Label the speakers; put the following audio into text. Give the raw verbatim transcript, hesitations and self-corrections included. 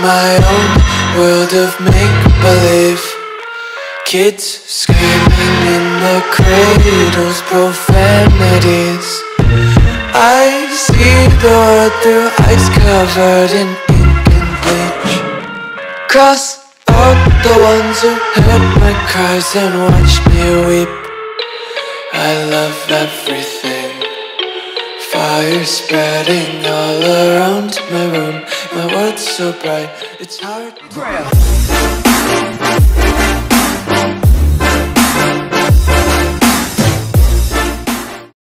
Speaker 1: my own world of make-believe. Kids screaming in their cradles, profanities. I see the world through ice covered in ink and bleach. Cross out the ones who heard my cries and watched me weep. I love everything. Fire spreading all around my room. My world's so bright, it's hard.